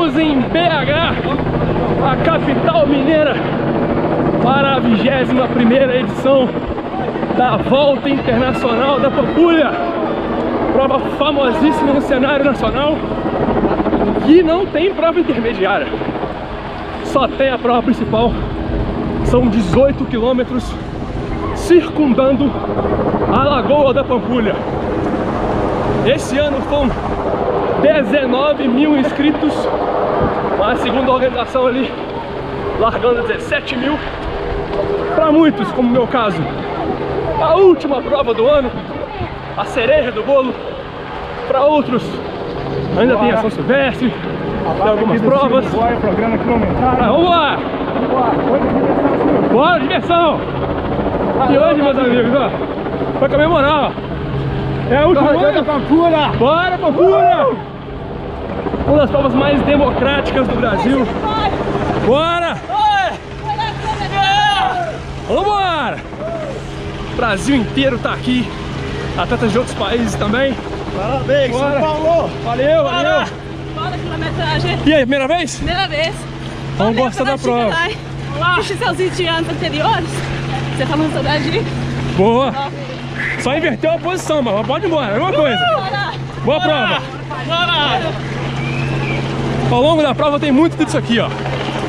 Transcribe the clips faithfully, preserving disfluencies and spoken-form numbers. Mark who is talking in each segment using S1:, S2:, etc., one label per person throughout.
S1: Estamos em B H, a capital mineira, para a vigésima primeira edição da Volta Internacional da Pampulha. Prova famosíssima no cenário nacional, que não tem prova intermediária, só tem a prova principal. São dezoito quilômetros circundando a Lagoa da Pampulha. Esse ano foram dezenove mil inscritos, mas segundo a organização ali, largando dezessete mil. Para muitos, como o meu caso, a última prova do ano, a cereja do bolo. Para outros, ainda tem a São Silvestre, tem algumas provas. Ah, vamos lá! Bora, diversão! E hoje, meus amigos, ó, pra comemorar, ó, é a última da Pampulha! Bora, Pampulha! Uma das provas mais democráticas do Brasil. Bora! Vambora! O Brasil inteiro tá aqui, atletas de outros países também.
S2: Parabéns, São Paulo!
S1: Valeu, valeu!
S3: Bora, quilometragem!
S1: E aí, primeira vez?
S3: Primeira vez!
S1: Vamos gostar da prova!
S3: Fiz seus vinte anos anteriores, você tá no soldadinho.
S1: Boa! Só inverteu a posição, mas pode ir embora, alguma coisa. Boa prova!
S3: Bora!
S1: Ao longo da prova tem muito disso aqui, ó.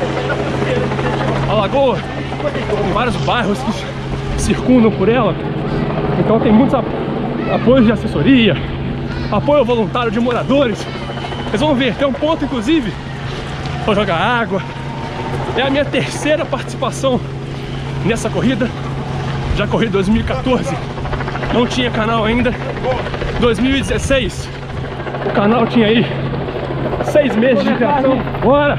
S1: A lagoa tem vários bairros que circundam por ela, então tem muitos apoios de assessoria, apoio voluntário de moradores. Vocês vão ver, tem um ponto inclusive para jogar água. É a minha terceira participação nessa corrida. Já corri dois mil e quatorze, não tinha canal ainda. dois mil e dezesseis, o canal tinha aí seis meses de criação. Bora!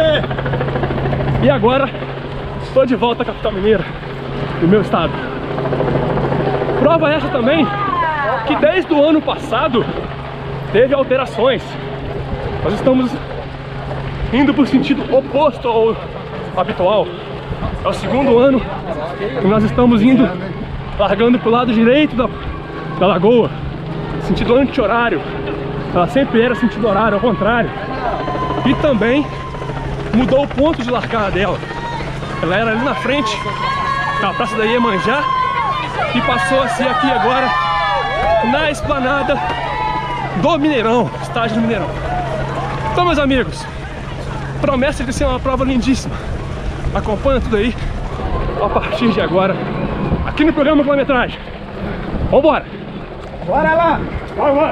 S1: E agora estou de volta à capital mineira do meu estado. Prova essa também que desde o ano passado teve alterações. Nós estamos indo para o sentido oposto ao habitual. É o segundo ano que nós estamos indo, largando para o lado direito da, da lagoa, sentido anti-horário. Ela sempre era sentido horário, ao contrário. E também mudou o ponto de largada dela. Ela era ali na frente, na Praça da Iemanjá, e passou a ser aqui agora na esplanada do Mineirão, estádio do Mineirão. Então, meus amigos, promessa de ser uma prova lindíssima. Acompanha tudo aí a partir de agora, aqui no programa Quilometragem. Vambora!
S2: Bora lá!
S1: Bora, bora!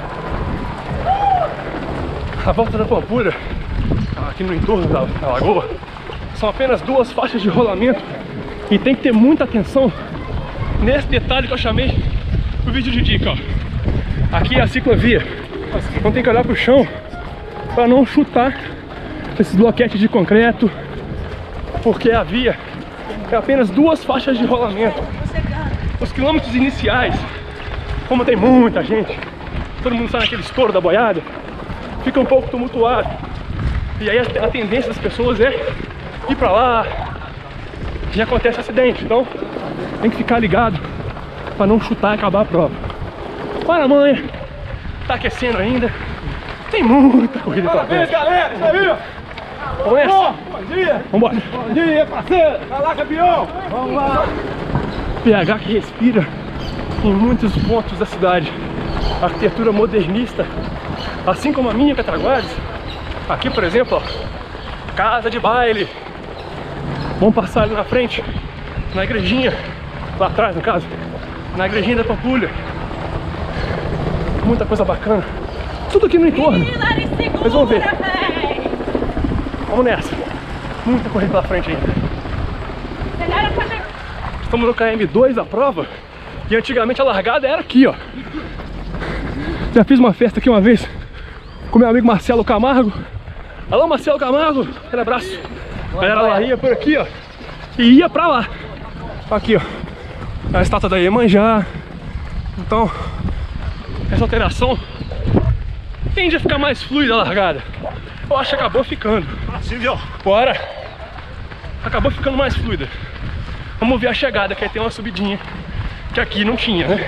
S1: A volta da Pampulha, aqui no entorno da, da lagoa, são apenas duas faixas de rolamento. E tem que ter muita atenção nesse detalhe que eu chamei no vídeo de dica, ó. Aqui é a ciclovia, então tem que olhar pro chão para não chutar esses bloquetes de concreto, porque a via é apenas duas faixas de rolamento. Os quilômetros iniciais, como tem muita gente, todo mundo sai naquele estouro da boiada, fica um pouco tumultuado. E aí a tendência das pessoas é ir pra lá e acontece acidente. Então tem que ficar ligado para não chutar e acabar a prova. Para, mãe, tá aquecendo ainda, tem muita corrida pra frente.
S2: Galera, isso aí!
S1: Vamos nessa!
S2: Bom dia!
S1: Vambora!
S2: Bom dia, parceiro! Vai lá, campeão! Vamos lá!
S1: P H que respira em muitos pontos da cidade. Arquitetura modernista, assim como a minha Cataguases. Aqui, por exemplo, ó, casa de baile. Vamos passar ali na frente, na igrejinha, lá atrás no caso, na igrejinha da Pampulha. Muita coisa bacana, tudo aqui no entorno. Vocês vão ver. Vamos nessa, muita corrida pela frente ainda. Estamos no K M dois da prova, e antigamente a largada era aqui, ó. Já fiz uma festa aqui uma vez com meu amigo Marcelo Camargo. Alô, Marcelo Camargo, aquele abraço. A galera lá ia por aqui, ó, e ia pra lá. Aqui, ó, a estátua da Iemanjá. Então, essa alteração tende a ficar mais fluida a largada. Eu acho que acabou ficando.
S2: Assim, viu?
S1: Bora! Acabou ficando mais fluida. Vamos ver a chegada, que aí tem uma subidinha que aqui não tinha, né?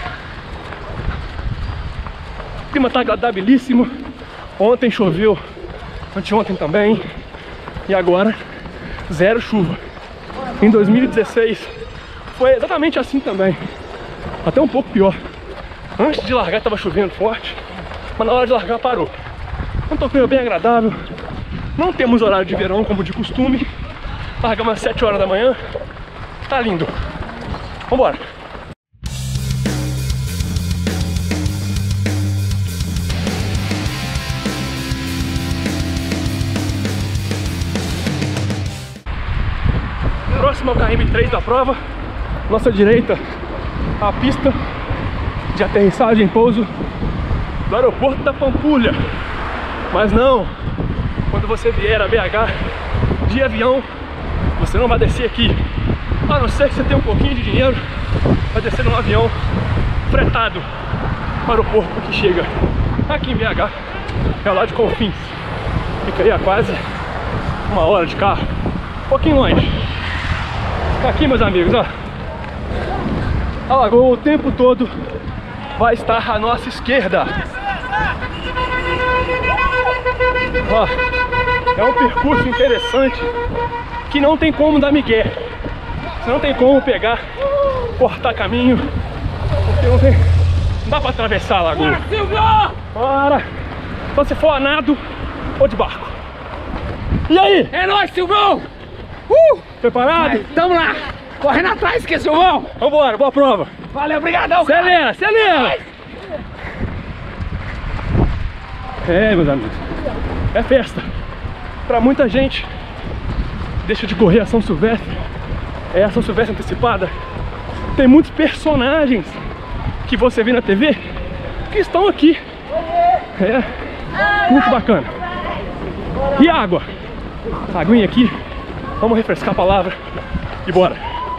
S1: O clima tá agradabilíssimo. Ontem choveu anteontem também. E agora, zero chuva. Em dois mil e dezesseis foi exatamente assim também. Até um pouco pior. Antes de largar estava chovendo forte, mas na hora de largar parou. Um torneio bem agradável. Não temos horário de verão como de costume. Largamos às sete horas da manhã. Tá lindo. Vambora. Próximo ao K M três da prova. Nossa direita, a pista de aterrissagem e pouso do aeroporto da Pampulha. Mas não, quando você vier a B H de avião, você não vai descer aqui. A não ser que você tenha um pouquinho de dinheiro, vai descer num avião fretado para o aeroporto que chega aqui em B H, é lá de Confins. Fica aí a quase uma hora de carro, um pouquinho longe. Aqui, meus amigos, ó, a lagoa o tempo todo vai estar à nossa esquerda. Ó, é um percurso interessante que não tem como dar migué. Você não tem como pegar, cortar caminho, porque não tem, não dá pra atravessar a lagoa. Bora! Só se for a nado ou de barco. E aí?
S4: É nóis, Silvão! Uh!
S1: Preparado?
S4: Vai, tamo lá! Correndo atrás, que é Silvão!
S1: Vambora, boa prova!
S4: Valeu, obrigadão!
S1: Acelera, acelera! É, meus amigos, é festa. Pra muita gente, deixa de correr a São Silvestre. É a São Silvestre antecipada. Tem muitos personagens que você vê na T V que estão aqui. É, muito bacana. E água? Aguinha aqui. Vamos refrescar a palavra e bora.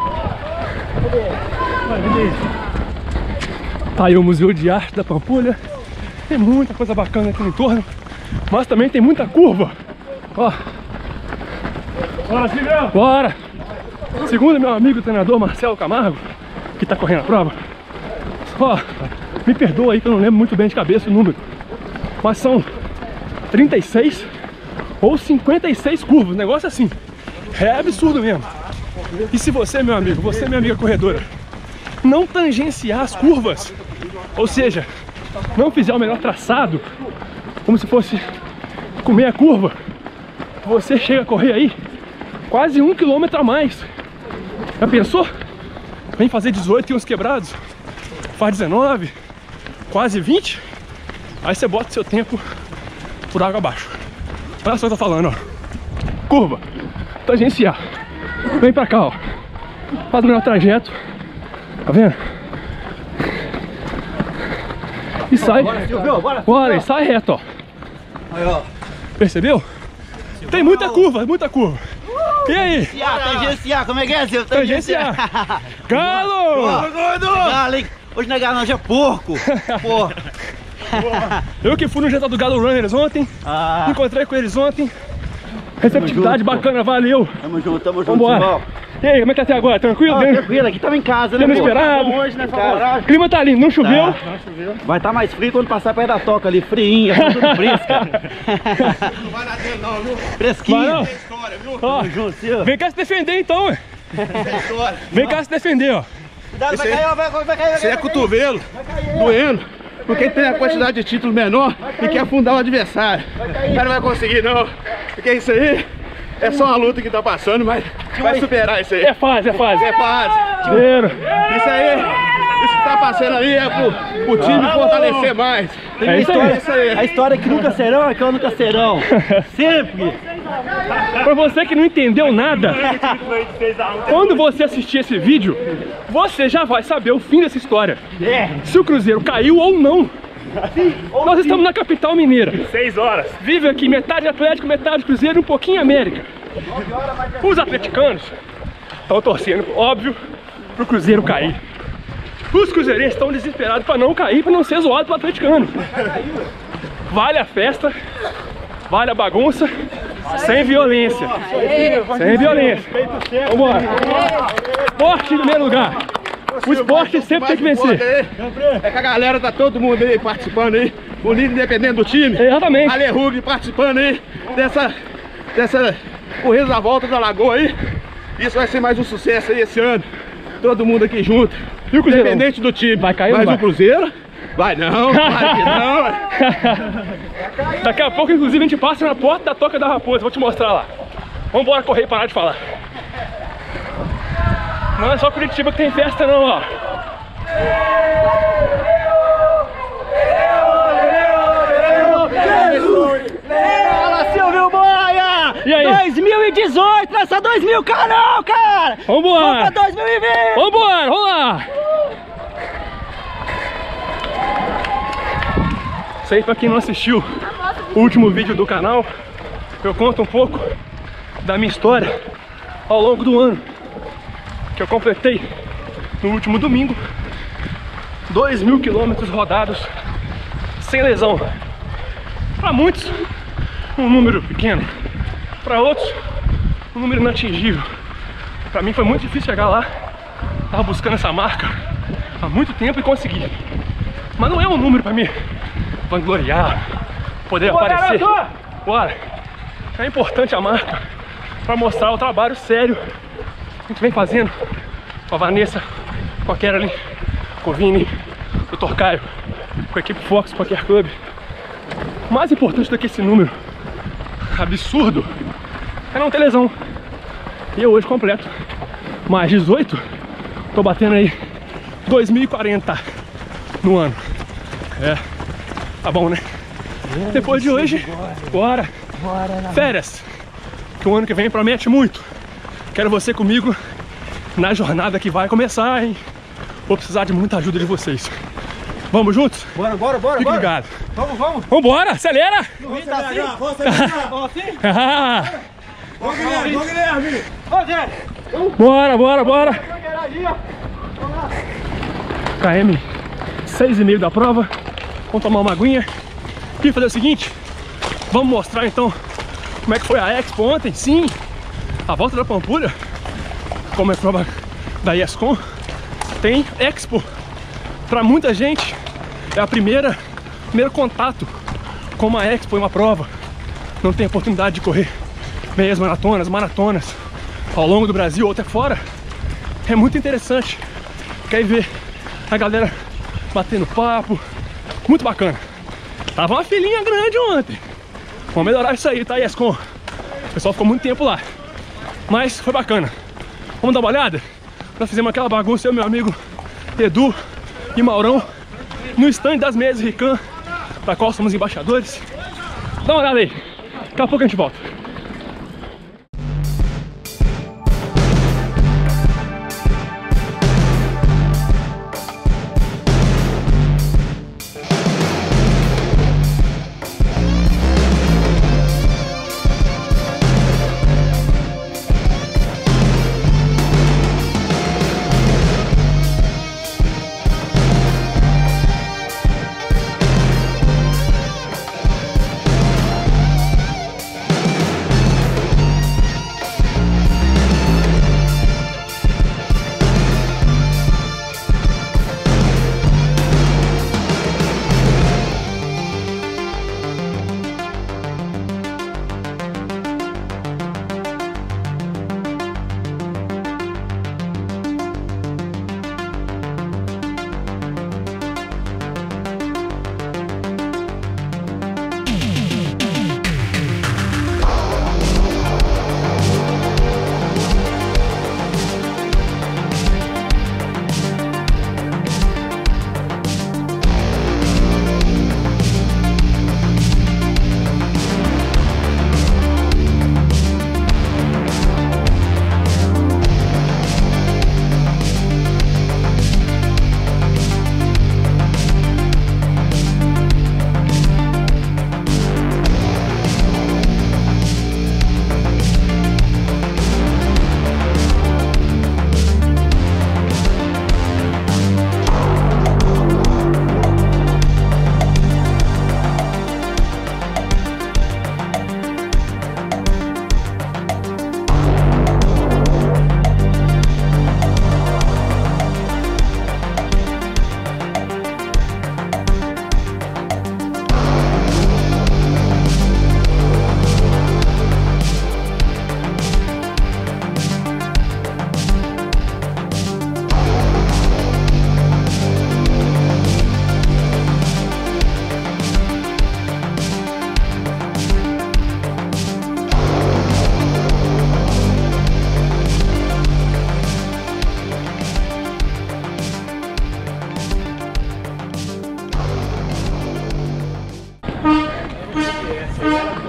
S1: Tá aí o Museu de Arte da Pampulha. Tem muita coisa bacana aqui no entorno, mas também tem muita curva. Ó.
S2: Bora, Silvão!
S1: Bora! Segundo meu amigo treinador Marcelo Camargo, que tá correndo a prova, ó, me perdoa aí que eu não lembro muito bem de cabeça o número, mas são trinta e seis ou cinquenta e seis curvas, negócio assim. É absurdo mesmo. E se você, meu amigo, você, minha amiga corredora, não tangenciar as curvas, ou seja, não fizer o melhor traçado, como se fosse comer a curva, você chega a correr aí quase um quilômetro a mais. Já pensou? Vem fazer dezoito e uns quebrados, faz dezenove, quase vinte, aí você bota seu tempo por água abaixo. Olha só o que eu tô falando, ó. Curva, tangenciar. Vem pra cá, ó. Faz o melhor trajeto. Tá vendo? E sai.
S2: Bora, Silvio, bora.
S1: Bora, e sai reto, ó.
S2: Aí, ó.
S1: Percebeu? Tem muita curva, muita curva. E aí?
S2: Tangenciar, tangenciar, como é que é, Silvio?
S1: Tangenciar. Galo!
S2: Galo, hein? Hoje não é galo, não, hoje é porco. Porco.
S1: Eu que fui no jantar do Galo Runners ontem.
S2: Ah.
S1: Encontrei com eles ontem. Receptividade
S2: junto,
S1: bacana, valeu.
S2: Tamo junto, tamo junto,
S1: Vambora.
S2: Silvão.
S1: E aí, como é que tá até agora? Tranquilo?
S2: Ah,
S1: Né?
S2: tranquilo, aqui tava em casa, né,
S1: Temos
S2: pô?
S1: esperado.
S2: Tá hoje, né,
S1: O clima tá lindo, não choveu?
S2: Tá. Vai estar tá mais frio quando passar perto da toca ali, friinha, tudo fresca.
S5: Não vai na dentro não, viu?
S2: Fresquinha.
S1: Vai não?
S5: Tem história, viu?
S1: Ó,
S2: Tamo junto, Silvio.
S1: vem cá se defender então, ué.
S5: Tem história.
S1: Vem cá se defender, ó.
S2: Cuidado, vai cair, vai, vai cair.
S5: Isso aí é cotovelo, doendo, porque tem a quantidade de título menor e quer afundar o adversário. Mas não vai conseguir não, porque isso aí é só uma luta que tá passando, mas vai superar isso aí.
S1: É fase, é fase.
S5: É fácil.
S1: Cheiro.
S5: Isso aí, isso que tá passando aí é pro, pro time fortalecer mais.
S2: Tem
S1: É
S2: uma
S1: isso
S2: história,
S1: aí.
S5: isso aí.
S2: A história é que nunca serão é que eu nunca serão. Sempre.
S1: Pra você que não entendeu nada, quando você assistir esse vídeo, você já vai saber o fim dessa história.
S2: É.
S1: Se o Cruzeiro caiu ou não. Nós estamos na capital mineira.
S4: Seis horas.
S1: Vive aqui metade Atlético, metade Cruzeiro e um pouquinho América. Os atleticanos estão torcendo, óbvio, pro Cruzeiro cair. Os cruzeirenses estão desesperados para não cair, para não ser zoado pelo atleticano. Vale a festa, vale a bagunça, sem violência. Sem violência. Vambora. Esporte em primeiro lugar. O esporte sempre tem que vencer.
S5: É que a galera tá todo mundo aí participando aí. o líder independente do time.
S1: Exatamente.
S5: Ale Rugli participando aí dessa, dessa corrida da volta da Lagoa aí. Isso vai ser mais um sucesso aí esse ano. Todo mundo aqui junto.
S1: E o Cruzeiro?
S5: Independente do time.
S1: Vai cair ou
S5: Mas
S1: não
S5: o
S1: vai?
S5: Cruzeiro? Vai não, vai que não.
S1: Daqui a pouco, inclusive, a gente passa na porta da Toca da Raposa. Vou te mostrar lá. Vamos embora correr e parar de falar. Não é só Curitiba que tem festa não, ó.
S2: Fala, Silvio Boia!
S1: E aí?
S2: dois mil e dezoito, nessa dois mil K não, cara!
S1: Vambora!
S2: Vamos pra dois mil e vinte!
S1: Vambora, vamos lá! Isso aí, pra quem não assistiu o último vídeo do canal, eu conto um pouco da minha história ao longo do ano, que eu completei no último domingo dois mil quilômetros rodados sem lesão. Para muitos, um número pequeno, para outros, um número inatingível. Para mim foi muito difícil chegar lá, tava buscando essa marca há muito tempo e consegui. Mas não é um número para mim vangloriar, poder
S4: Boa,
S1: aparecer.
S4: garoto!
S1: Bora! É importante a marca para mostrar o trabalho sério que a gente vem fazendo com a Vanessa, com a Caroline, com o Vini, com o Torcaio, com a equipe Fox Poker Club. O mais importante do que esse número absurdo é não ter lesão. E eu hoje completo mais dezoito, tô batendo aí dois mil e quarenta no ano. É, tá bom, né? Depois de hoje, bora! Férias! Que o ano que vem promete muito. Quero você comigo na jornada que vai começar, hein? Vou precisar de muita ajuda de vocês. Vamos juntos?
S2: Bora, bora, bora,
S1: Fique
S2: bora!
S1: ligado.
S2: Vamos, vamos!
S1: Vambora, acelera!
S2: Vamos acelerar, vamos acelerar! Vamos assim?
S1: Ah,
S2: Vamos, Guilherme! Vamos, Guilherme! Ô, Zé!
S1: bora, bora, bora! K M seis e meio da prova. Vamos tomar uma aguinha e fazer o seguinte. Vamos mostrar então como é que foi a Expo ontem. Sim, a volta da Pampulha, como é prova da ESCOM, tem Expo. Para muita gente é a primeira primeiro contato com uma Expo e uma prova. Não tem oportunidade de correr meias maratonas, maratonas ao longo do Brasil ou até fora. É muito interessante. Quer ver a galera batendo papo, muito bacana. Tava uma filinha grande ontem. Vamos melhorar isso aí, tá, ESCOM? O pessoal ficou muito tempo lá, mas foi bacana. Vamos dar uma olhada? Nós fizemos aquela bagunça, eu e meu amigo Edu e Maurão, no stand das meias Rican, da qual somos embaixadores. Dá uma olhada aí, daqui a pouco a gente volta.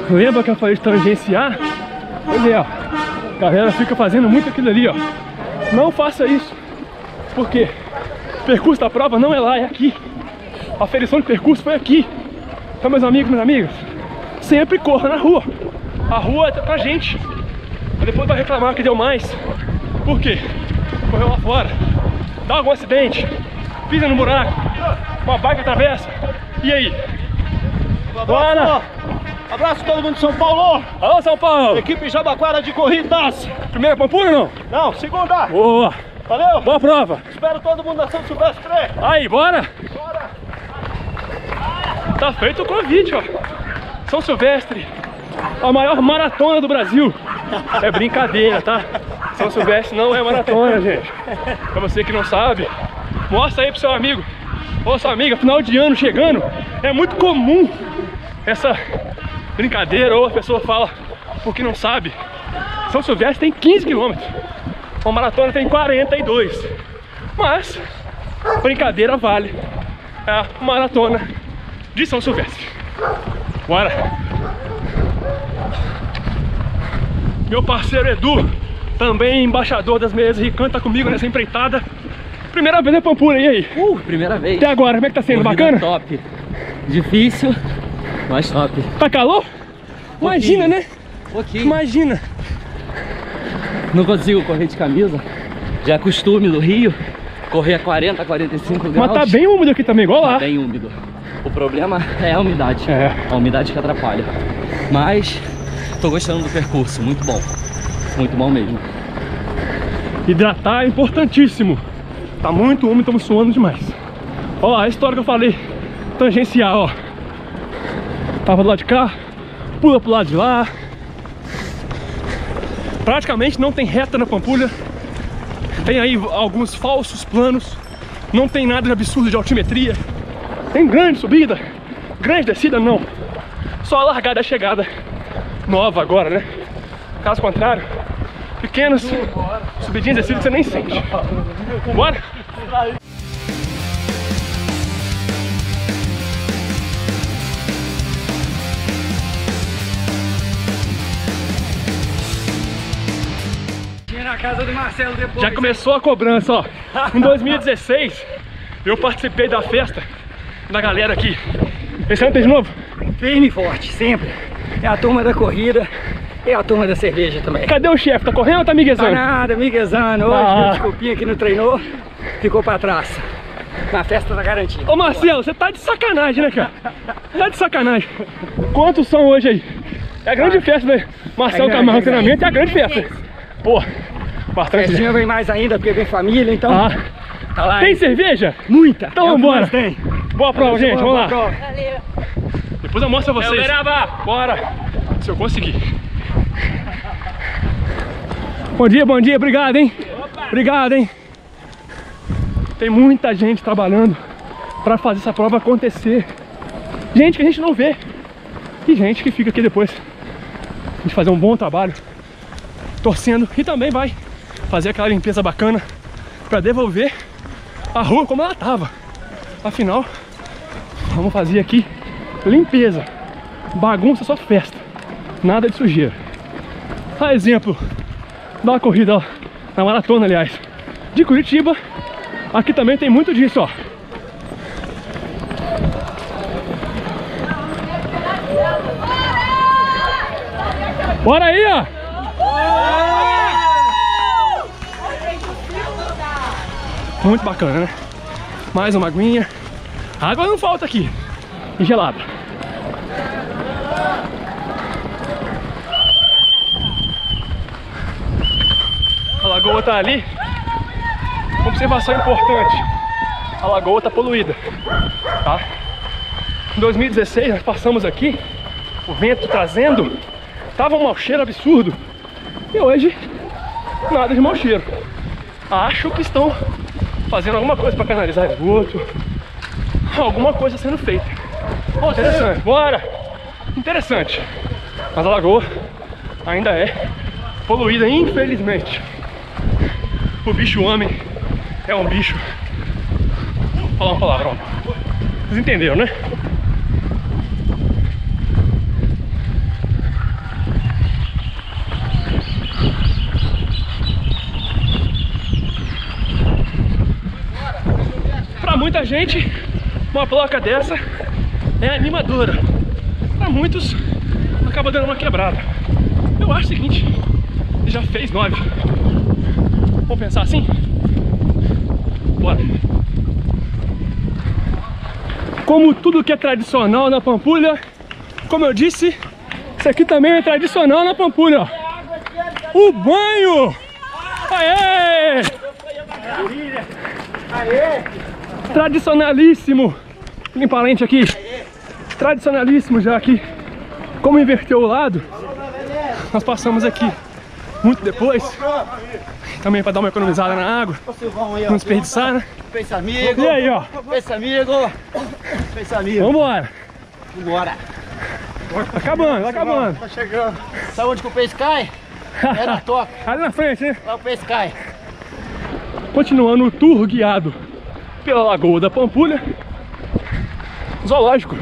S1: Lembra que eu falei de tangenciar? Pois é, ó. A galera fica fazendo muito aquilo ali, ó. Não faça isso. Por quê? O percurso da prova não é lá, é aqui. A aferição de percurso foi aqui. Então, meus amigos, minhas amigas, sempre corra na rua. A rua é pra gente. Depois vai reclamar que deu mais. Por quê? Correu lá fora, dá algum acidente, pisa no buraco, uma bike atravessa. E aí? Bora!
S2: Abraço a todo mundo de São Paulo!
S1: Alô, São Paulo!
S2: Equipe Jabaquara de corridas!
S1: Primeira Pampulha ou não?
S2: Não, segunda!
S1: Boa!
S2: Valeu!
S1: Boa prova!
S2: Espero todo mundo na São Silvestre!
S1: Aí, bora!
S2: Bora!
S1: Tá feito o convite, ó! São Silvestre, a maior maratona do Brasil! É brincadeira, tá? São Silvestre não é maratona, gente. Pra você que não sabe, mostra aí pro seu amigo ou sua amiga, final de ano chegando. É muito comum essa brincadeira, ou a pessoa fala porque não sabe. São Silvestre tem quinze quilômetros, uma maratona tem quarenta e dois. Mas brincadeira vale. É a maratona de São Silvestre. Bora! Meu parceiro Edu, também embaixador das Meias Rican, tá comigo nessa empreitada. Primeira vez na Pampulha, e aí?
S6: Uh, primeira vez.
S1: Até agora, como é que tá sendo?
S6: Corrida
S1: Bacana?
S6: Top. Difícil, mas top.
S1: Tá calor? Imagina,
S6: Pouquinho.
S1: né?
S6: Pouquinho.
S1: Imagina.
S6: Não consigo correr de camisa. Já é costume do Rio. Correr a quarenta, quarenta e cinco graus.
S1: Mas tá bem úmido aqui também, igual lá.
S6: Tá bem úmido. O problema é a umidade.
S1: É.
S6: A umidade que atrapalha. Mas tô gostando do percurso, muito bom. Muito bom mesmo.
S1: Hidratar é importantíssimo. Tá muito úmido, estamos suando demais. Ó, a história que eu falei, tangenciar, ó. Tava do lado de cá, pula pro lado de lá. Praticamente não tem reta na Pampulha. Tem aí alguns falsos planos. Não tem nada de absurdo de altimetria. Tem grande subida, grande descida, não. Só a largada e a chegada nova agora, né? Caso contrário, pequenas subidinhas e descidas que você nem sente. Bora?
S4: Na casa do Marcelo depois.
S1: Já começou a cobrança, ó. Em dois mil e dezesseis, eu participei da festa da galera aqui. Esse ano tem de novo?
S4: Firme e forte, sempre. É a turma da corrida e a turma da cerveja também.
S1: Cadê o chefe? Tá correndo ou tá
S4: Tá
S1: miguezando?
S4: nada, miguezando. Hoje,
S1: Ah.
S4: o desculpinha que não treinou, ficou pra trás. Na festa da garantia.
S1: Ô Marcelo, você tá de sacanagem, né, cara? Tá de sacanagem. Quantos são hoje aí? É a grande festa, né? Marcelo
S4: É grande,
S1: Camargo
S4: é grande.
S1: treinamento é a grande festa. Pô, bastante.
S4: Festinha vem mais ainda, porque vem família, então.
S1: Ah,
S4: Tá lá.
S1: tem cerveja?
S4: Muita.
S1: Então
S4: É o que
S1: vambora.
S4: mais tem.
S1: Boa prova, gente, vamos lá.
S4: Boa prova.
S3: Valeu.
S1: Depois eu mostro pra vocês. Bora! Se eu conseguir. Bom dia, bom dia, obrigado, hein? Obrigado, hein? Tem muita gente trabalhando pra fazer essa prova acontecer. Gente que a gente não vê. E gente que fica aqui depois a gente fazer um bom trabalho, torcendo, e também vai fazer aquela limpeza bacana pra devolver a rua como ela tava. Afinal, vamos fazer aqui limpeza, bagunça, só festa, nada de sujeira. A exemplo da corrida, ó, na maratona, aliás, de Curitiba, aqui também tem muito disso, ó. Bora aí, ó! Muito bacana, né? Mais uma aguinha. A água não falta aqui. E gelada. A lagoa tá ali. Observação importante. A lagoa tá poluída, tá? Em dois mil e dezesseis nós passamos aqui, o vento trazendo, tava um mau cheiro absurdo. E hoje, nada de mau cheiro. Acho que estão fazendo alguma coisa para canalizar esgoto. Alguma coisa sendo feita. Interessante, bora! Interessante. Mas a lagoa ainda é poluída, infelizmente. O bicho homem é um bicho. Vou falar uma palavrão. Vocês entenderam, né? gente, uma placa dessa é animadora. Para muitos, acaba dando uma quebrada. Eu acho o seguinte, ele já fez nove. Vamos pensar assim? Bora. Como tudo que é tradicional na Pampulha, como eu disse, isso aqui também é tradicional na Pampulha, ó. O banho! Aê! Tradicionalíssimo! Limpa a lente aqui. Tradicionalíssimo já aqui. Como inverteu o lado, nós passamos aqui muito depois. Também para dar uma economizada na água. Não desperdiçar, né?
S2: Pensa amigo.
S1: E aí, ó.
S2: Pensa amigo. Pensa amigo.
S1: Vambora.
S2: Vambora.
S1: Tá acabando, tá acabando.
S2: Tá chegando. Sabe onde que o peixe cai? É na toca.
S1: Ali na frente, né?
S2: Lá o peixe cai.
S1: Continuando o tour guiado pela Lagoa da Pampulha. Zoológico.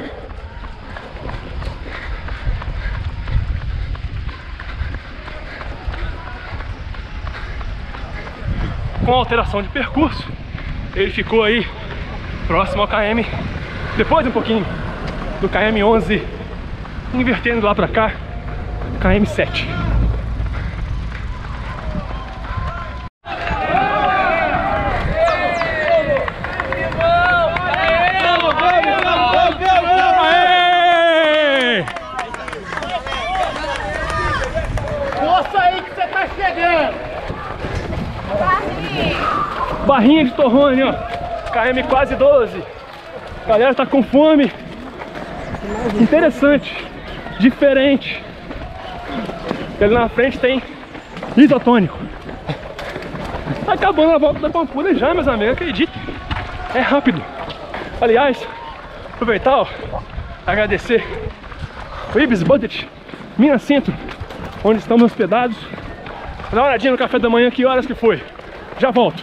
S1: Com alteração de percurso, ele ficou aí próximo ao K M, depois um pouquinho do K M onze, invertendo lá pra cá, K M sete. Barrinha de torrone, ó. K M quase doze. A galera tá com fome. Interessante. Diferente. Ali na frente tem isotônico. Tá acabando a volta da Pampulha já, meus amigos. Acreditem. É rápido. Aliás, aproveitar, ó, agradecer o Ibis Budget Minas Centro, onde estamos hospedados. Dá uma olhadinha no café da manhã, que horas que foi. Já volto.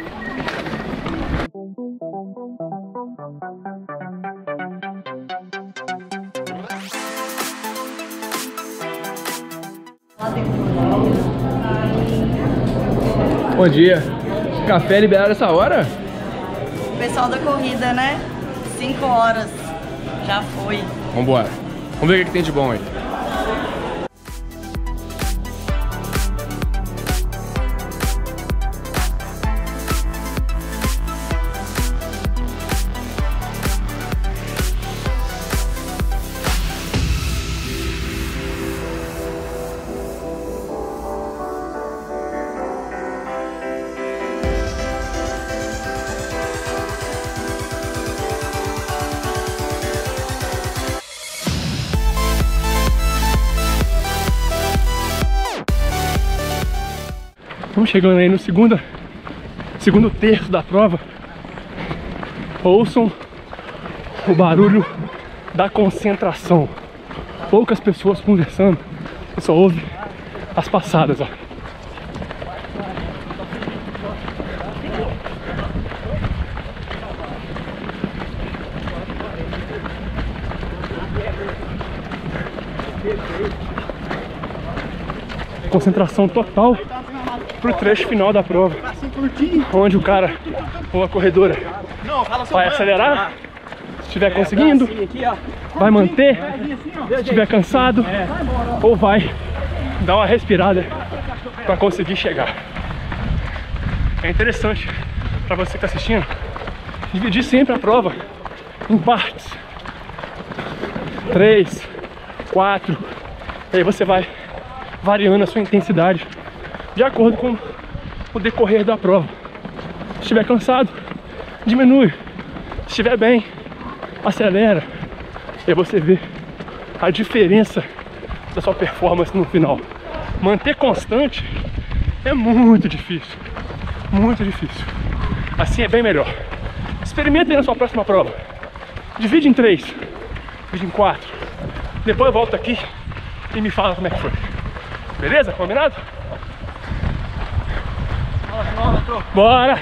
S1: Bom dia. Café liberado essa hora?
S3: O pessoal da corrida, né? cinco horas. Já foi.
S1: Vambora. Vamos ver o que, que tem de bom aí. Estamos chegando aí no segundo, segundo terço da prova. Ouçam o barulho da concentração. Poucas pessoas conversando. Você só ouve as passadas, ó. Concentração total pro trecho final da prova, onde o cara ou a corredora vai acelerar, se estiver conseguindo, vai manter, se estiver cansado, ou vai dar uma respirada para conseguir chegar. É interessante para você que está assistindo dividir sempre a prova em partes, três, quatro, e aí você vai variando a sua intensidade de acordo com o decorrer da prova. Se estiver cansado, diminui. Se estiver bem, acelera. E aí você vê a diferença da sua performance no final. Manter constante é muito difícil. Muito difícil. Assim é bem melhor. Experimente aí na sua próxima prova. Divide em três, divide em quatro. Depois volta aqui e me fala como é que foi. Beleza? Combinado? Bora!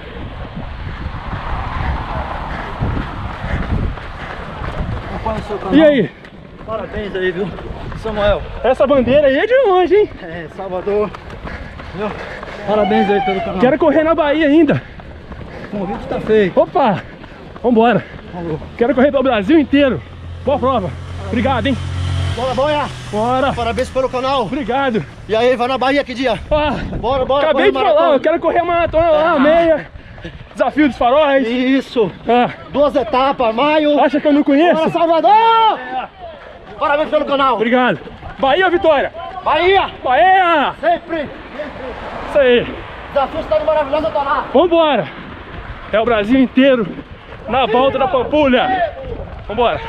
S1: E aí?
S2: Parabéns aí, viu, Samuel?
S1: Essa bandeira aí é de longe, hein?
S2: É, Salvador. Viu? Parabéns aí pelo canal.
S1: Quero correr na Bahia ainda.
S2: O convite tá feito.
S1: Opa! Vambora. Quero correr pelo Brasil inteiro. Boa prova. Obrigado, hein?
S7: Bora, boia!
S1: Bora.
S7: Parabéns pelo canal.
S1: Obrigado.
S7: E aí, vai na Bahia que dia?
S1: Ah,
S7: Bora, bora.
S1: acabei de falar, eu quero correr a maratona lá, meia. Desafio dos faróis.
S7: Isso.
S1: Ah,
S7: Duas etapas, maio.
S1: acha que eu não conheço?
S7: Bora, Salvador! Parabéns pelo canal.
S1: Obrigado. Bahia ou Vitória?
S7: Bahia!
S1: Bahia!
S7: Sempre!
S1: Isso aí.
S7: Desafio cidade maravilhosa, eu tô lá.
S1: Vambora. É o Brasil inteiro na volta da Pampulha. Vambora.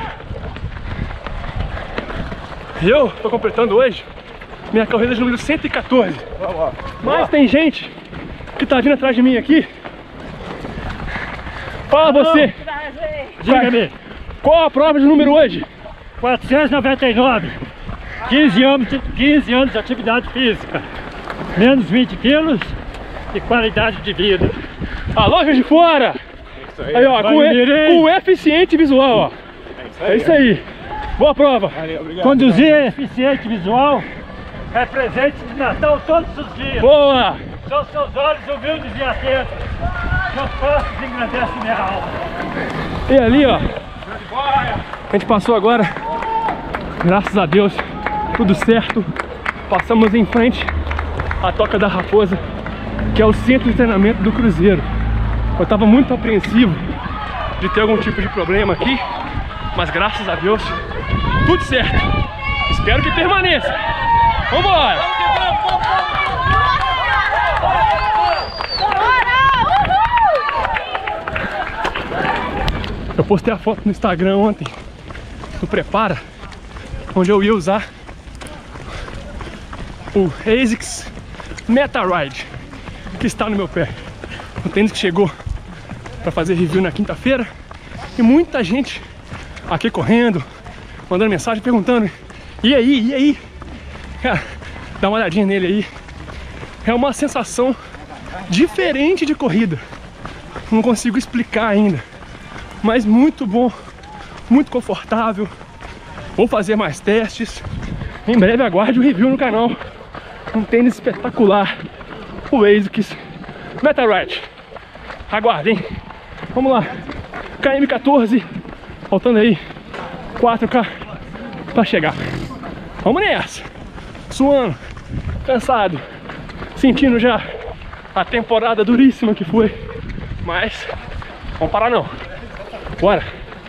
S1: Eu tô completando hoje minha corrida de número cento e quatorze. Mas tem gente que tá vindo atrás de mim aqui. Fala você. Diga-me. Qual a prova de número hoje?
S8: quatrocentos e noventa e nove. quinze anos, de, quinze anos de atividade física. Menos vinte quilos e qualidade de vida.
S1: Alô, Juiz de Fora. Aí, aí ó, com, e, com eficiente visual, ó. É isso aí. Boa prova.
S8: Valeu, obrigado. Conduzir eficiente visual é presente de Natal todos os dias.
S1: Boa.
S8: São seus olhos humildes e atentos. Seus passos engrandecem minha alma.
S1: E ali, ó, a gente passou agora, graças a Deus, tudo certo. Passamos em frente à Toca da Raposa, que é o centro de treinamento do Cruzeiro. Eu estava muito apreensivo de ter algum tipo de problema aqui, mas graças a Deus, tudo certo. Espero que permaneça. Vambora! Eu postei a foto no Instagram ontem, do Prepara, onde eu ia usar o ASICS Metaride, que está no meu pé. O tênis que chegou para fazer review na quinta-feira. E muita gente aqui correndo, mandando mensagem, perguntando: e aí, e aí? Cara, dá uma olhadinha nele aí. É uma sensação diferente de corrida. Não consigo explicar ainda, mas muito bom, muito confortável. Vou fazer mais testes. Em breve aguarde o review no canal. Um tênis espetacular, o ASICS Metaride. Aguardem. Vamos lá. K M quatorze. Faltando aí quatro K pra chegar. Vamos nessa. Suando, cansado, sentindo já a temporada duríssima que foi. Mas vamos parar não. Bora.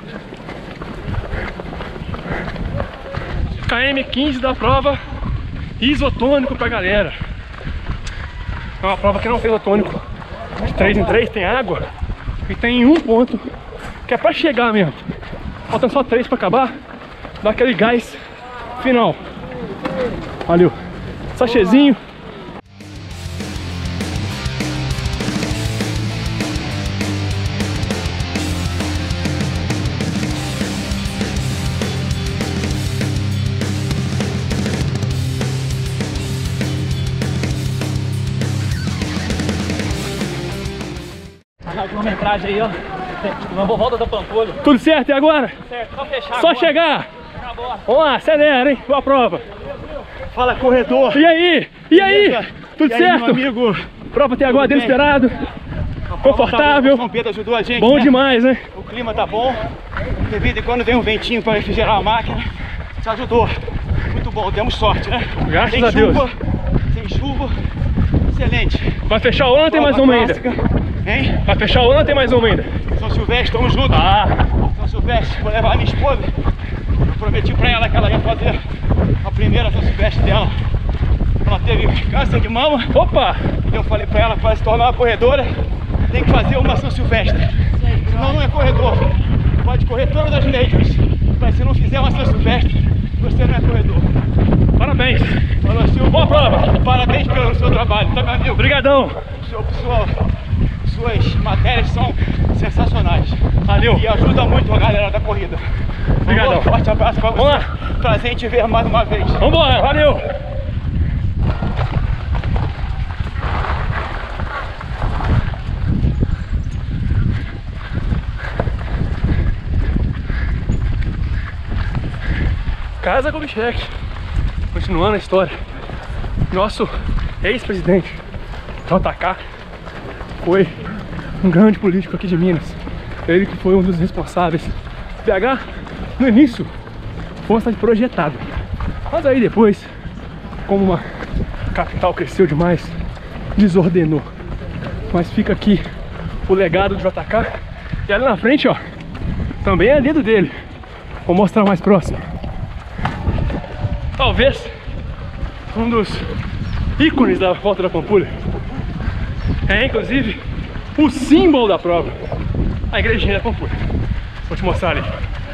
S1: K M quinze da prova isotônico pra galera. É uma prova que não fez isotônico de três em três, tem água e tem um ponto que é pra chegar mesmo. Faltam só três pra acabar, dá aquele gás final. Valeu. Sachezinho.
S6: A quilometragem aí, ó. Vamos volta da Pampulha.
S1: Tudo certo e agora?
S6: Certo, só fechar.
S1: Só
S6: agora.
S1: chegar.
S6: Acabou.
S1: Vamos lá, acelera, hein? Boa prova.
S7: Fala, corredor.
S1: E aí? E aí?
S7: Beleza?
S1: Tudo
S7: E aí,
S1: certo?
S7: meu amigo?
S1: Prova até agora,
S7: Tudo
S1: dentro
S7: bem?
S1: esperado. Confortável.
S7: O São Pedro ajudou a gente,
S1: Bom
S7: né?
S1: demais, né?
S7: O clima tá bom. De vez em quando vem um ventinho para refrigerar a máquina. Te ajudou. Muito bom, temos sorte, né?
S1: Graças
S7: sem
S1: a Deus.
S7: chuva, sem chuva. Excelente.
S1: Vai fechar o ano ou tem mais
S7: Prova
S1: uma ainda?
S7: clássica. Hein?
S1: Vai fechar o ano ou tem mais uma ainda?
S7: São Silvestre, tamo junto.
S1: Ah,
S7: São Silvestre, vou levar a minha esposa. Eu prometi pra ela que ela ia fazer a primeira São Silvestre dela. Ela teve câncer de mama.
S1: opa!
S7: Eu falei pra ela que para se tornar uma corredora tem que fazer uma São Silvestre. Senão não é corredor. Pode correr todas as majors, mas se não fizer uma São Silvestre, você não é corredor.
S1: Parabéns.
S7: Falou, Silvio.
S1: Boa prova.
S7: Parabéns pelo seu trabalho, tá, meu amigo?
S1: Obrigadão.
S7: Seu, sua, suas matérias são sensacionais.
S1: Valeu.
S7: E ajuda muito a galera da corrida.
S1: Obrigadão.
S7: Um forte abraço pra você.
S1: Vamos lá.
S7: Prazer em te ver mais uma vez.
S1: Vambora, valeu. Casa Kubitschek. Continuando a história. Nosso ex-presidente J K foi um grande político aqui de Minas. Ele que foi um dos responsáveis. B H, no início, foi uma cidade projetada. Mas aí depois, como uma capital cresceu demais, desordenou. Mas fica aqui o legado do J K. E ali na frente, ó, também é dedo dele. Vou mostrar mais próximo. Talvez um dos ícones da volta da Pampulha. É inclusive o símbolo da prova, a igrejinha da Pampulha. Vou te mostrar ali.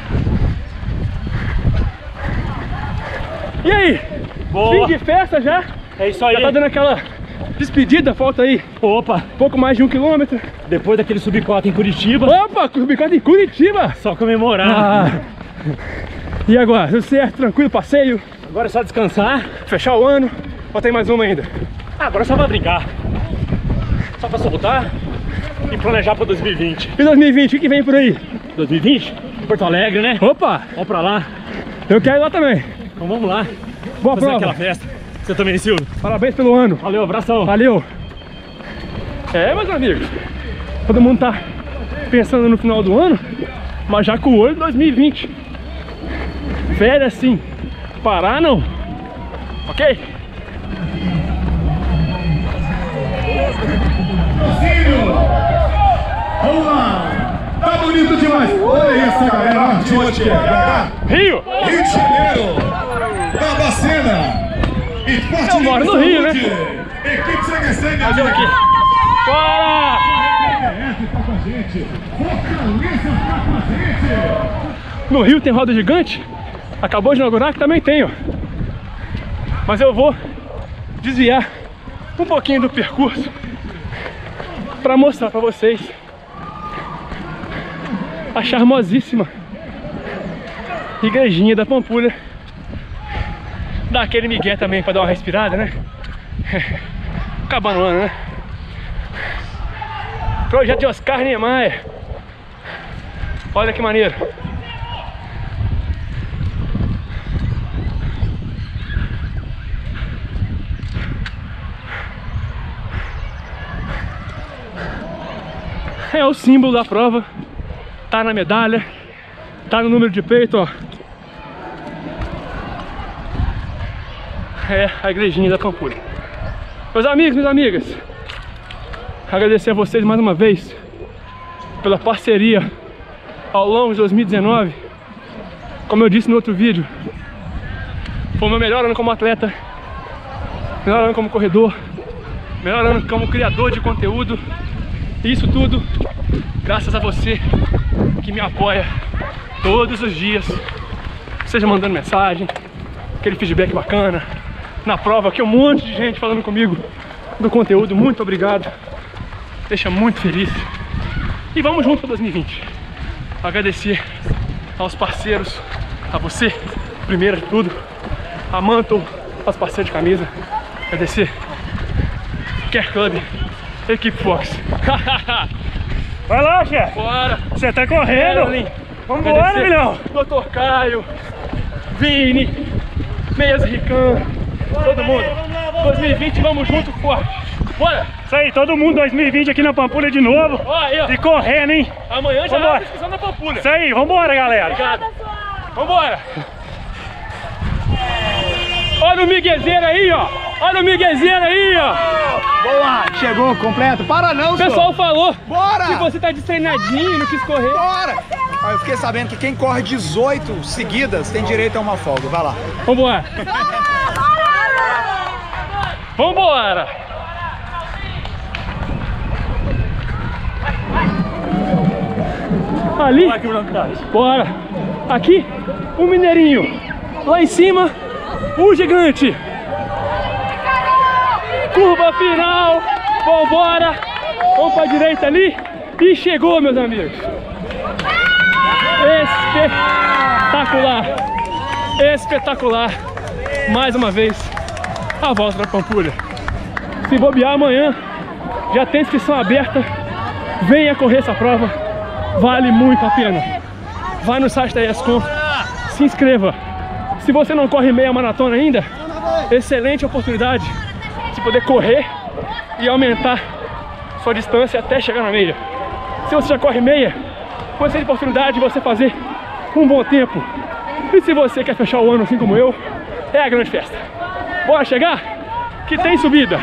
S1: E aí?
S8: Boa.
S1: Fim de festa já?
S8: É isso aí.
S1: Já tá dando aquela despedida, falta aí.
S8: Opa,
S1: Pouco mais de um quilômetro.
S8: depois daquele subcota em Curitiba,
S1: Opa, Subicota em Curitiba!
S8: só comemorar.
S1: Ah. E agora? Tudo certo? Tranquilo? Passeio?
S8: Agora é só descansar.
S1: Fechar o ano? Ou tem mais uma ainda?
S8: Agora é só pra brincar. Só pra soltar e planejar pra dois mil e vinte.
S1: E dois mil e vinte, o que que vem por aí?
S8: dois mil e vinte? Porto Alegre, né?
S1: Opa!
S8: Vamos pra lá.
S1: Eu quero ir lá também.
S8: Então vamos lá.
S1: Boa
S8: Fazer
S1: prova.
S8: aquela festa. Você também, Silvio.
S1: Parabéns pelo ano.
S8: Valeu, abração.
S1: Valeu. É, meus amigos. Todo mundo tá pensando no final do ano, mas já com o olho de dois mil e vinte. Férias sim. Parar não. Ok?
S9: Vamos lá! Tá bonito demais! Olha isso, galera! De onde que é?
S1: Rio!
S9: Rio de Janeiro! Barbacena!
S1: Eu moro no Rio, né?
S9: Equipe C Q C,
S1: Fazer o quê? Bora! No Rio tem roda gigante. Acabou de inaugurar, que também tem, ó. Mas eu vou desviar um pouquinho do percurso para mostrar para vocês a charmosíssima igrejinha da Pampulha. Dá aquele migué também para dar uma respirada, né? Acabando o ano, né? Projeto de Oscar Niemeyer. Olha que maneiro. É o símbolo da prova. Tá na medalha. Tá no número de peito, ó. É a igrejinha da Pampulha. Meus amigos, minhas amigas, agradecer a vocês mais uma vez pela parceria ao longo de dois mil e dezenove. Como eu disse no outro vídeo, foi o meu melhor ano como atleta, melhor ano como corredor, melhor ano como criador de conteúdo. E isso tudo graças a você que me apoia todos os dias, seja mandando mensagem, aquele feedback bacana. Na prova aqui um monte de gente falando comigo do conteúdo, muito obrigado, deixa muito feliz. E vamos junto para dois mil e vinte. Agradecer aos parceiros, a você, primeiro de tudo, a Mantle, aos parceiros de camisa. Agradecer Care Club, Equipe Fox.
S8: Vai lá, chefe.
S1: Bora!
S8: Você tá correndo. Vambora, milhão.
S1: doutor Caio, Vini, Meias Rican, todo mundo. dois mil e vinte, vamos junto, forte. Bora!
S8: Isso aí, todo mundo dois mil e vinte aqui na Pampulha de novo.
S1: Ó, aí, ó.
S8: E correndo, hein?
S1: Amanhã já
S8: Vambora.
S1: é a inscrição da Pampulha.
S8: Isso aí, vambora, galera.
S1: Obrigado. Vambora! Olha o miguezeiro aí, ó! Olha o miguezeiro aí, ó!
S2: Boa! Chegou, completo. Para não,
S1: O pessoal falou
S10: Bora!
S1: que você tá destreinadinho e não quis correr.
S10: Bora! Ah, eu fiquei sabendo que quem corre dezoito seguidas tem direito a uma folga. Vai lá.
S1: Vambora! Vambora! Ali, bora! Aqui, o mineirinho. Lá em cima, o gigante. Curva final. Vambora! Vamos pra direita ali. E chegou, meus amigos. Espetacular! Espetacular! Mais uma vez, a volta da Pampulha. Se bobear amanhã, já tem inscrição aberta. Venha correr essa prova, vale muito a pena. Vai no site da ESCOM, se inscreva. Se você não corre meia maratona ainda, excelente oportunidade de poder correr e aumentar sua distância até chegar na meia. Se você já corre meia, uma excelente oportunidade de você fazer um bom tempo. E se você quer fechar o ano assim como eu, é a grande festa. Bora chegar? Que tem subida.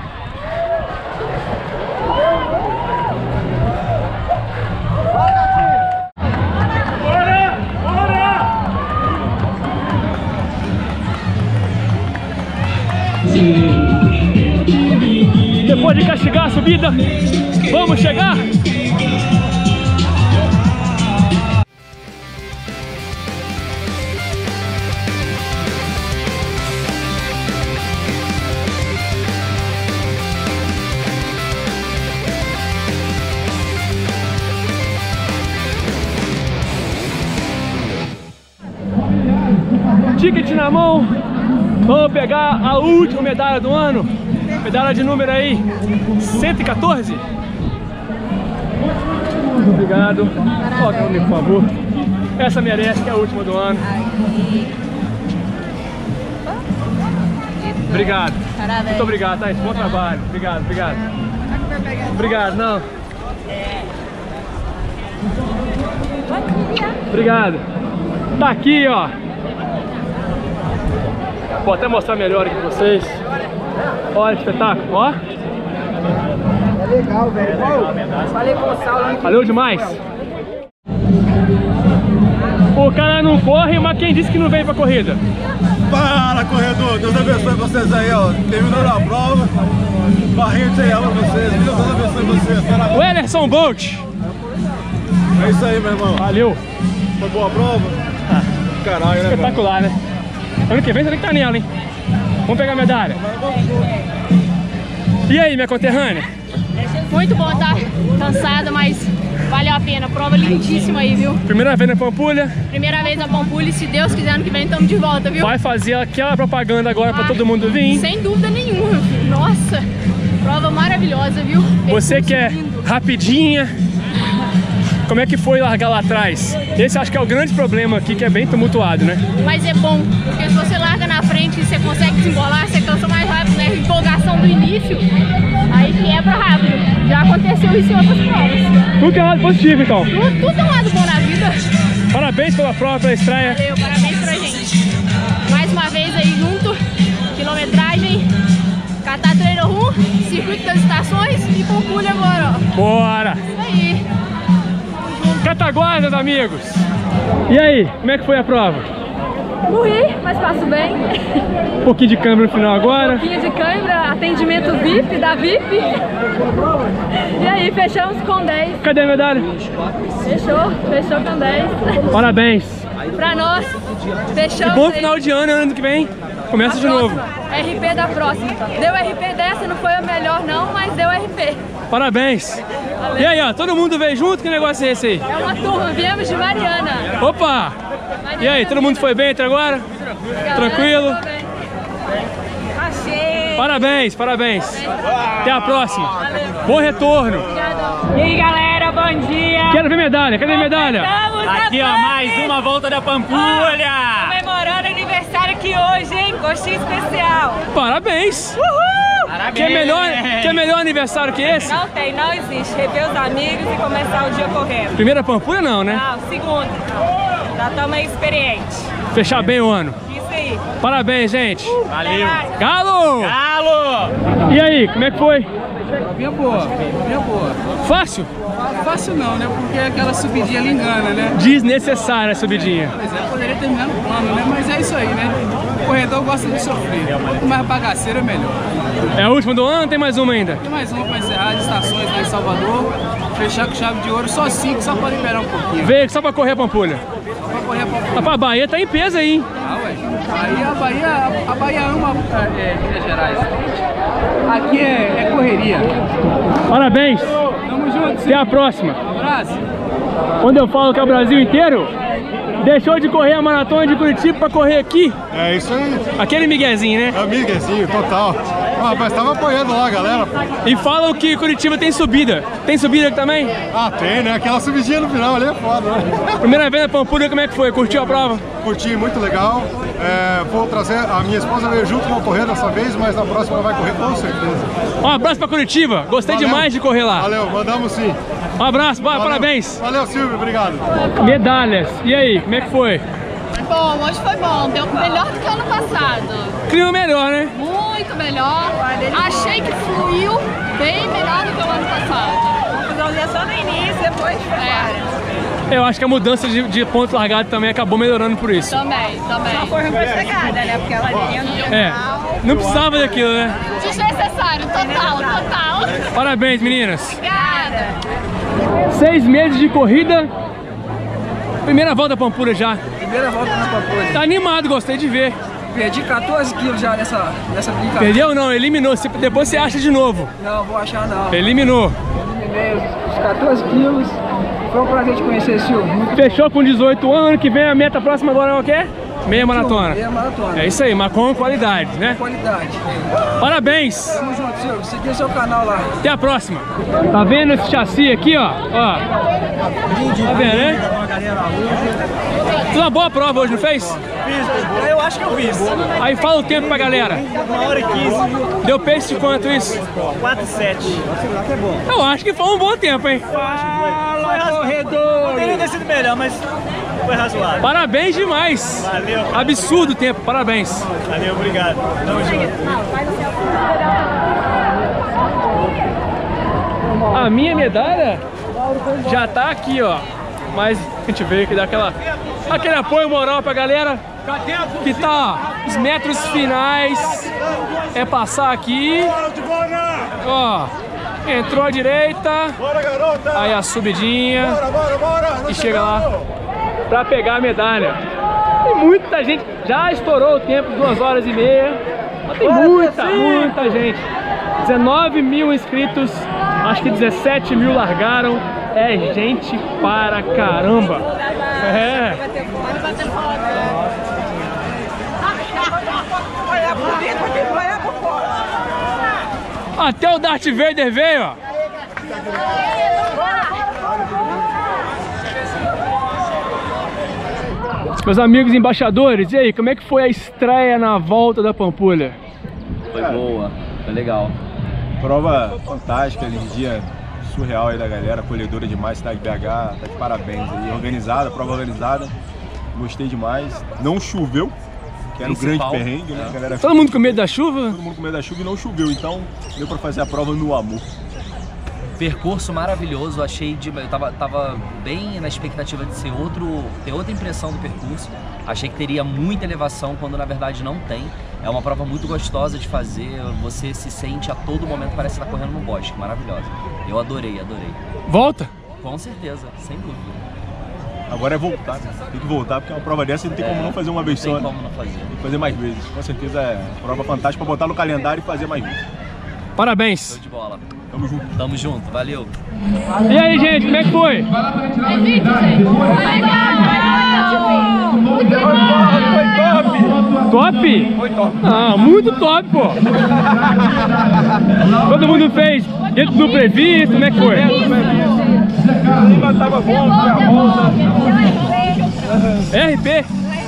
S1: Depois de castigar a subida, vamos chegar? Ticket na mão, vamos pegar a última medalha do ano, medalha de número aí cento e quatorze. Obrigado, coloca no por favor. Essa merece, que é a última do ano. Obrigado. Muito obrigado, Thaís. Bom trabalho. Obrigado, obrigado. Obrigado, não. Obrigado. Tá aqui, ó. Vou até mostrar melhor aqui pra vocês. Olha que espetáculo, ó.
S10: É legal, velho. Falei com o Saulo.
S1: Valeu demais. O cara não corre, mas quem disse que não veio pra corrida?
S11: Fala, corredor. Deus abençoe vocês aí, ó. Terminando a prova. Barrinha de ela pra vocês. Deus abençoe vocês.
S1: O Elerson Bolt.
S11: É isso aí, meu irmão.
S1: Valeu.
S11: Foi boa a prova?
S1: Ah,
S11: caralho, né?
S1: Espetacular, né? Ano que vem você tem que estar nela, hein? Vamos pegar a medalha. E aí, minha conterrânea?
S12: Muito bom, tá? Cansada, mas valeu a pena. Prova lindíssima aí, viu?
S1: Primeira vez na Pampulha?
S12: Primeira vez na Pampulha e se Deus quiser, ano que vem estamos de volta, viu?
S1: Vai fazer aquela propaganda agora ah, pra todo mundo vir, hein?
S12: Sem dúvida nenhuma. Nossa, prova maravilhosa, viu?
S1: Você quer rapidinha? Como é que foi largar lá atrás? Esse acho que é o grande problema aqui, que é bem tumultuado, né?
S12: Mas é bom, porque se você larga na frente e você consegue desembolar, você cansa mais rápido, né? Empolgação do início, aí quebra rápido. Já aconteceu isso em outras provas.
S1: Tudo tem um lado positivo, então?
S12: Tudo, tudo tem um lado bom na vida.
S1: Parabéns pela prova, pela estreia.
S12: Valeu, parabéns pra gente. Mais uma vez aí junto, quilometragem, Catar Trail Run, Circuito das Estações e Pampulha agora, ó.
S1: Bora!
S12: Isso aí.
S1: Cataguases, amigos! E aí, como é que foi a prova?
S13: Morri, mas passo bem.
S1: Um pouquinho de câmera no final agora.
S13: Um pouquinho de câmera, atendimento V I P, da V I P. E aí, fechamos com dez.
S1: Cadê a medalha?
S13: Fechou, fechou com dez.
S1: Parabéns!
S13: Pra nós, fechamos.
S1: E bom final de ano, ano que vem. Começa a de novo.
S13: R P da próxima. Deu R P dessa, não foi a melhor não, mas deu R P.
S1: Parabéns! Valeu. E aí, ó, todo mundo veio junto? Que negócio é esse aí?
S13: É uma turma, viemos de Mariana.
S1: Opa! Mariana. E aí, todo mundo foi bem até agora?
S13: Galera,
S1: tranquilo?
S13: Achei!
S1: Parabéns, parabéns! Até a próxima! Valeu. Bom retorno!
S13: E aí, galera, bom dia!
S1: Quero ver medalha, cadê a medalha?
S14: Aqui, ó, mais uma volta da Pampulha!
S13: Comemorando aniversário aqui hoje, hein? Gostinho especial!
S1: Parabéns!
S13: Uhul!
S1: Parabéns. Que é melhor, que é melhor aniversário que esse?
S13: Não tem, não existe. Rever os amigos e começar o dia correndo.
S1: Primeira Pampulha não, né?
S13: Não, segunda. Já estamos aí experientes.
S1: Fechar bem o ano.
S13: Isso aí.
S1: Parabéns, gente.
S14: Uh, Valeu.
S1: Galo!
S14: Galo!
S1: E aí, como é que foi?
S15: Bem boa, bem boa.
S1: Fácil?
S15: Fácil não, né? Porque aquela subidinha ali engana, né?
S1: Desnecessária a subidinha.
S15: Pois é, poderia terminar no plano, né? Mas é isso aí, né? O corredor gosta de sofrer. Quanto mais bagaceiro é melhor.
S1: É a última do ano ou tem mais uma ainda?
S15: Tem mais uma para encerrar as estações lá em Salvador. Fechar com chave de ouro, só cinco, só pode esperar um pouquinho.
S1: Veio só pra correr a Pampulha.
S15: Só pra correr a Pampulha.
S1: Rapaz, a Bahia tá em peso aí, hein?
S15: Ah, ué. Aí a Bahia, a Bahia ama é, Minas Gerais. Aqui é, é correria.
S1: Parabéns.
S15: Tamo junto.
S1: Até a próxima.
S15: Um abraço.
S1: Quando eu falo que é o Brasil inteiro, deixou de correr a maratona de Curitiba pra correr aqui.
S11: É isso aí.
S1: Aquele miguezinho, né?
S11: É o miguezinho, total. Ah, mas tava apoiando lá a galera, pô.
S1: E falam que Curitiba tem subida. Tem subida aqui também?
S11: Ah, tem, né? Aquela subidinha no final ali é foda, né?
S1: Primeira vez na Pampulha, como é que foi? Curtiu a prova?
S11: Curti, muito legal. É, vou trazer, a minha esposa veio junto, não correr dessa vez, mas na próxima ela vai correr com certeza.
S1: Um abraço pra Curitiba, gostei
S11: Valeu.
S1: demais de correr lá.
S11: Valeu, mandamos sim.
S1: Um abraço,
S11: Valeu.
S1: parabéns.
S11: Valeu, Silvio, obrigado.
S1: Medalhas, e aí, como é que foi?
S12: Bom, hoje foi bom, deu melhor do que ano passado.
S1: Clima melhor, né?
S12: Muito melhor. Achei que fluiu bem melhor do que o ano passado.
S3: É só no início, depois foi
S12: é.
S1: Eu acho que a mudança de, de ponto largado também acabou melhorando por isso.
S12: Também, também.
S3: Só foi pra chegada, né? Porque ela vinha no
S1: É, não precisava daquilo, né?
S12: Desnecessário, total, total.
S1: Parabéns, meninas.
S12: Obrigada.
S1: Seis meses de corrida. Primeira volta Pampulha já.
S15: Primeira volta na Pampulha.
S1: Tá animado, gostei de ver.
S15: Perdi quatorze quilos já nessa, nessa brincadeira.
S1: Perdeu não, eliminou. Depois você acha de novo.
S15: Não, vou achar não.
S1: Eliminou.
S15: Eliminei os quatorze quilos. Foi um prazer te conhecer, Silvio.
S1: Fechou com dezoito anos, ano que vem a meta próxima agora é o quê? Meia maratona.
S15: Meia maratona.
S1: É isso aí, mas com qualidade, né?
S15: Qualidade.
S1: Parabéns.
S15: Tamo junto, Silvio. Segui o seu canal lá.
S1: Até a próxima. Tá vendo esse chassi aqui, ó? Ó. Tá vendo, né? Fez uma boa prova hoje, não fez?
S16: Fiz, eu acho que eu fiz.
S1: Aí fala o tempo pra galera.
S16: Uma hora e quinze.
S1: Deu pace de quanto isso?
S16: quatro e sete.
S1: Eu acho que foi um bom tempo, hein?
S16: Fala, corredor! Poderia ter sido melhor, mas foi razoável.
S1: Parabéns demais.
S16: Valeu.
S1: Absurdo o tempo, parabéns.
S16: Valeu, obrigado. Tamo junto.
S1: A minha medalha já tá aqui, ó. Mas a gente veio que dá aquela, aquele apoio moral pra galera que tá os metros finais. É passar aqui. Ó, entrou à direita. Aí a subidinha. E chega lá pra pegar a medalha. Tem muita gente. Já estourou o tempo, duas horas e meia. Mas tem muita, muita gente. dezenove mil inscritos. Acho que dezessete mil largaram. É gente para caramba. É. Até o Darth Vader veio, ó. Meus amigos embaixadores, e aí, como é que foi a estreia na volta da Pampulha?
S6: Foi boa, foi legal.
S11: Prova fantástica, energia surreal aí da galera, acolhedora demais, cidade de B H, tá de parabéns aí, organizada, prova organizada, gostei demais, não choveu, que era o grande perrengue, né?
S6: É.
S11: Galera,
S1: todo mundo com medo da chuva?
S11: Todo mundo com medo da chuva e não choveu, então deu pra fazer a prova no amor.
S6: Percurso maravilhoso, achei de, eu tava, tava bem na expectativa de ser outro, ter outra impressão do percurso. Achei que teria muita elevação quando na verdade não tem. É uma prova muito gostosa de fazer, você se sente a todo momento, parece que tá correndo no bosque, maravilhosa. Eu adorei, adorei.
S1: Volta?
S6: Com certeza, sem dúvida.
S11: Agora é voltar, né? Tem que voltar porque é uma prova dessa não tem
S6: É,
S11: como não fazer uma vez só.
S6: Não tem como não fazer.
S11: Tem que fazer mais vezes, com certeza é uma prova fantástica pra botar no calendário e fazer mais vezes.
S1: Parabéns.
S6: Show de bola.
S11: Tamo junto.
S6: Tamo junto, valeu.
S1: E aí, gente, como é que foi?
S12: É vídeo, gente. Muito
S1: top! Top? Foi top. Ah, muito top, pô. Todo mundo fez dentro do previsto, como é que foi?
S11: Tava bom, foi a volta.
S1: R P?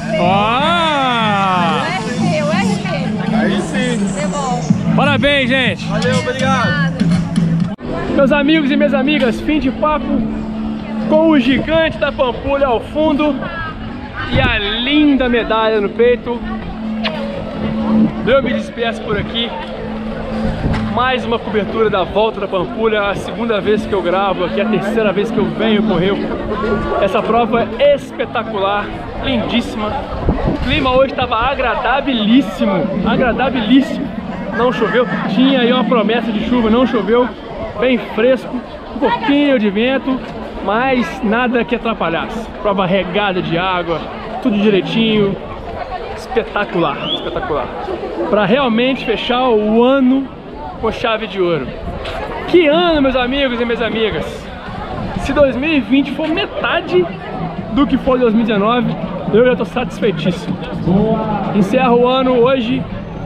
S1: Ah!
S12: O R P.
S11: Aí sim.
S1: Parabéns, gente.
S11: Valeu, obrigado.
S1: Meus amigos e minhas amigas, fim de papo com o gigante da Pampulha ao fundo e a linda medalha no peito. Eu me despeço por aqui. Mais uma cobertura da volta da Pampulha, a segunda vez que eu gravo aqui, a terceira vez que eu venho correr essa prova espetacular, lindíssima. O clima hoje estava agradabilíssimo, agradabilíssimo. Não choveu, tinha aí uma promessa de chuva, não choveu, bem fresco, um pouquinho de vento, mas nada que atrapalhasse. Prova regada de água, tudo direitinho, espetacular, espetacular. Para realmente fechar o ano com chave de ouro. Que ano, meus amigos e minhas amigas! Se dois mil e vinte for metade do que foi dois mil e dezenove, eu já estou satisfeitíssimo. Encerro o ano hoje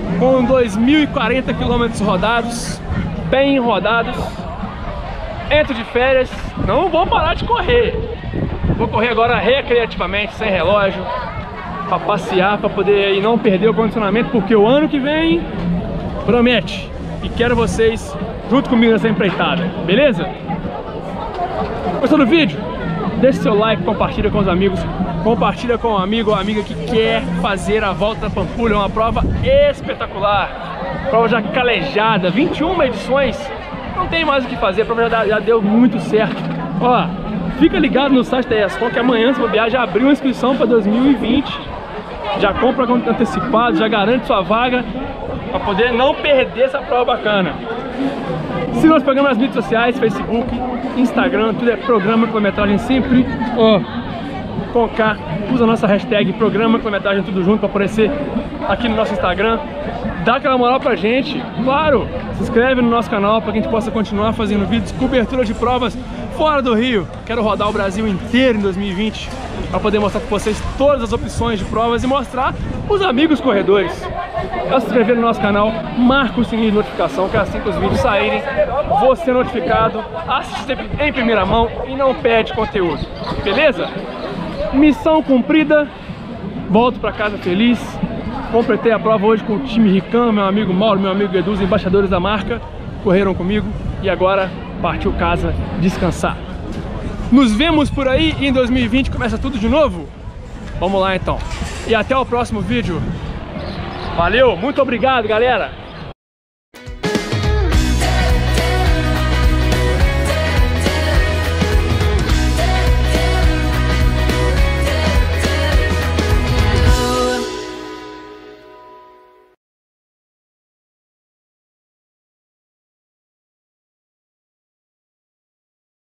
S1: com dois mil e quarenta quilômetros rodados, bem rodados. Entro de férias, não vou parar de correr. Vou correr agora recreativamente, sem relógio, para passear, para poder aí não perder o condicionamento, porque o ano que vem promete. E quero vocês junto comigo nessa empreitada, beleza? Gostou do vídeo? Deixe seu like, compartilha com os amigos, compartilha com um amigo ou amiga que quer fazer a Volta da Pampulha, uma prova espetacular, prova já calejada, vinte e uma edições, não tem mais o que fazer, a prova já, já deu muito certo. Ó, fica ligado no site da ESCOM que amanhã, se bobear, já abriu a inscrição para dois mil e vinte, já compra antecipado, já garante sua vaga, para poder não perder essa prova bacana. Siga nosso programa nas mídias sociais, Facebook, Instagram, tudo é Programa Quilometragem, sempre ó, com K. Usa a nossa hashtag Programa Quilometragem tudo junto para aparecer aqui no nosso Instagram. Dá aquela moral pra gente, claro, se inscreve no nosso canal para que a gente possa continuar fazendo vídeos, cobertura de provas fora do Rio. Quero rodar o Brasil inteiro em dois mil e vinte para poder mostrar para vocês todas as opções de provas e mostrar os amigos corredores. É se inscrever no nosso canal, marca o sininho de notificação, que assim que os vídeos saírem, você ser notificado, assistir em primeira mão e não perde conteúdo, beleza? Missão cumprida, volto para casa feliz. Completei a prova hoje com o time Rican, meu amigo Mauro, meu amigo Edu, os embaixadores da marca, correram comigo e agora partiu casa descansar. Nos vemos por aí e em dois mil e vinte começa tudo de novo? Vamos lá então. E até o próximo vídeo. Valeu, muito obrigado, galera!